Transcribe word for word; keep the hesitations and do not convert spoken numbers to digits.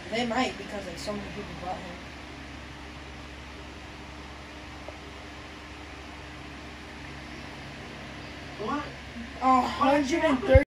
They might because like so many people bought him. What? Oh, one hundred thirty.